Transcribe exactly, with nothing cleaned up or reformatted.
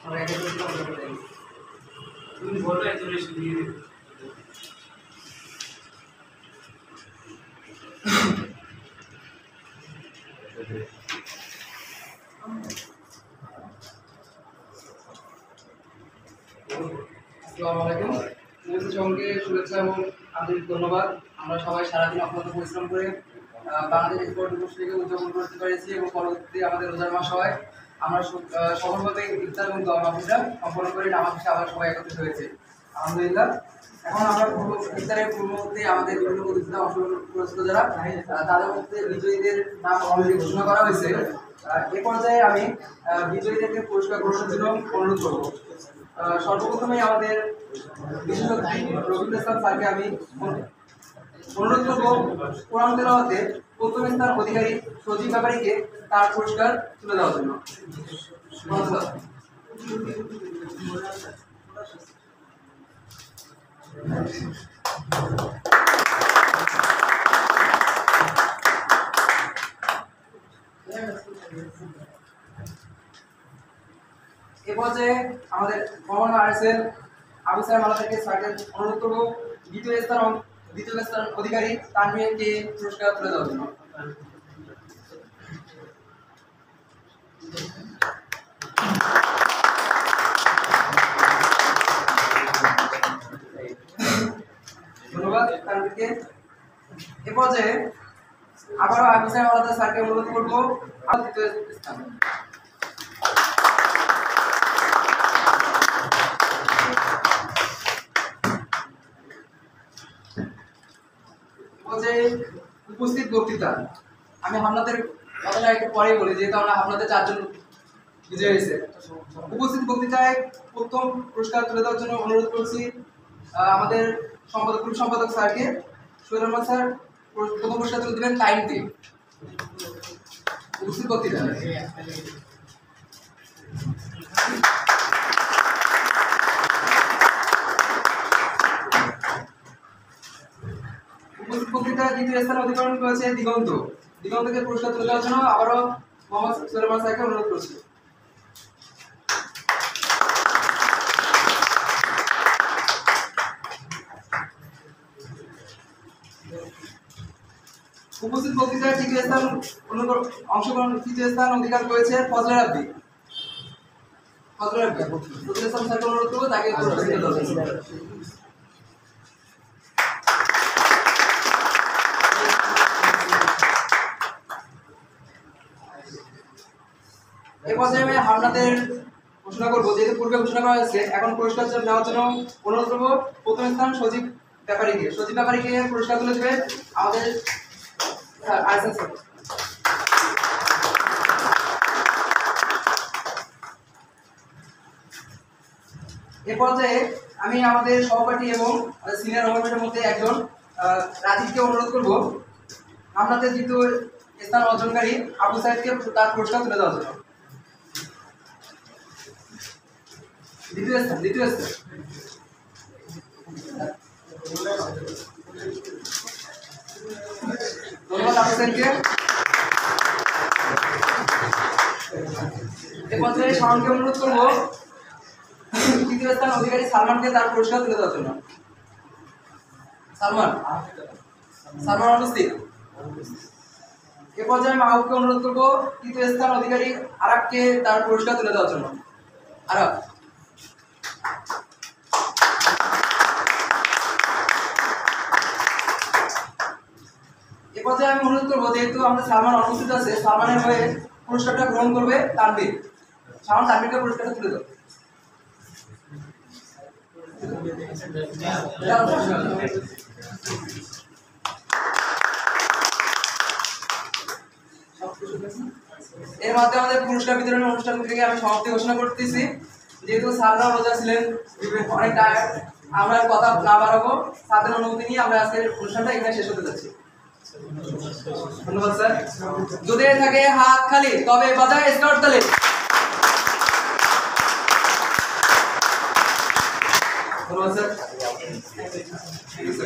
তুমি বলবে একজন এসে দিয়ে দেবে। আসসালামু আলাইকুম। সঙ্গে শুভেচ্ছা এবং আন্তরিক ধন্যবাদ। আমরা সবাই সারাদিন অক্লান্ত পরিশ্রম করে বাংলাদেশ স্পোর্ট দিবসটিকে উদযাপন করতে পেরেছি এবং পরবর্তী আমাদের রোজার মাস হয় আমরা সফলভাবে ইফতার এবং দোয়া মাহফিলটা সম্পন্ন করে নামাজ শেষে আবার সবাই একত্রিত হয়েছে আলহামদুলিল্লাহ। এখন আমরা ইফতারের পূর্ববর্তী আমাদের বিভিন্ন প্রতিযোগিতা অংশগ্রহণ করেছিল যারা তাদের মধ্যে বিজয়ীদের নাম অলরেডি ঘোষণা করা হয়েছে। এ পর্যায়ে আমি বিজয়ীদেরকে পুরস্কার গ্রহণের জন্য অনুরোধ করব। সর্বপ্রথমে আমাদের বিশেষ রবীন্দ্র ইসলাম স্যারকে আমি অনুরোধ করবো কোরআন তেলাওয়াতে প্রথম স্থান অধিকারী সজীব ব্যাপারীকে তার পুরস্কার তুলে দেওয়ার জন্য। এ পর্যায়ে আমাদের গভর্নর আরএসএল আবু সাহেব মালা থেকে স্যারকে অনুরোধ করবো দ্বিতীয় স্থান দ্বিতীয় স্থান অধিকারী তানভীরকে পুরস্কার তুলে দেওয়ার জন্য। ধন্যবাদ তানভীরকে। এ পর্যায়ে আবারও আবু সাহেব মালা স্যারকে অনুরোধ করবো আর দ্বিতীয় স্থান। উপস্থিত বক্তৃতা আমি আপনাদের কথাটা একটু পরে বলি, যেহেতু আমরা আপনাদের চারজন বিজয় হয়েছে। উপস্থিত বক্তৃতায় প্রথম পুরস্কার তুলে দেওয়ার জন্য অনুরোধ করছি আমাদের সম্পাদক গ্রুপ সম্পাদক স্যারকে। সোহেল রহমান স্যার প্রথম পুরস্কার তুলে দেবেন টাইম দিয়ে। উপস্থিত বক্তৃতা বক্তৃতা দ্বিতীয় স্থান অধিকার করেছে দিগন্ত। দিগন্তকে পুরস্কার তুলে দেওয়ার জন্য আবারও মোহাম্মদ সুলেমান স্যারকে অনুরোধ করছি। উপস্থিত বক্তৃতার তৃতীয় স্থান অংশগ্রহণ তৃতীয় স্থান অধিকার করেছে ফজলে রাব্বি। ফজলে রাব্বি তৃতীয় স্থান স্যারকে অনুরোধ করবো তাকে পুরস্কার দিতে হবে। এই পর্যায়ে আমি আপনাদের ঘোষণা করবো, যেহেতু পূর্বে ঘোষণা করা হয়েছে, এখন পুরস্কার নেওয়ার জন্য অনুরোধ করবো প্রথম স্থান সজীব ব্যাপারীকে। সজীব ব্যাপারীকে পুরস্কার তুলে দেবে আমাদের এ পর্যায়ে আমি আমাদের সহপাঠী এবং সিনিয়র রহমানের মধ্যে একজন রাজীবকে অনুরোধ করবো আপনাদের দ্বিতীয় স্থান অর্জনকারী আবু সাইদকে তার পুরস্কার তুলে দেওয়ার জন্য। দ্বিতীয় স্থান দ্বিতীয় স্থান ধন্যবাদ আবু সাইদকে। এ পর্যায়ে শাওনকে অনুরোধ করবো তৃতীয় স্থান অধিকারী সালমানকে তার পুরস্কার তুলে দেওয়ার জন্য। সালমান সালমান অনুপস্থিত। এ পর্যায়ে মাহবুবকে অনুরোধ করবো তৃতীয় স্থান অধিকারী আরাবকে তার পুরস্কার তুলে দেওয়ার জন্য। আরাব এ পর্যায়ে আমি অনুরোধ করবো, যেহেতু আমাদের সালমান অনুপস্থিত আছে, সালমানের হয়ে পুরস্কারটা গ্রহণ করবে তানভীর। সালমান তানভীরকে পুরস্কারটা তুলে দেবো। এর মাধ্যমে আমাদের পুরস্কার বিতরণের অনুষ্ঠান থেকে আমি সমাপ্তি ঘোষণা করতেছি। যেহেতু স্যাররা রোজা ছিলেন, অনেক টায়ার্ড, আমরা কথা না বাড়াবো, তাদের অনুমতি নিয়ে আমরা আজকের অনুষ্ঠানটা এখানে শেষ হতে যাচ্ছি। ধন্যবাদ স্যার। যদি থাকে হাত খালি তবে বাজায় স্টার্ট তালে। ধন্যবাদ স্যার।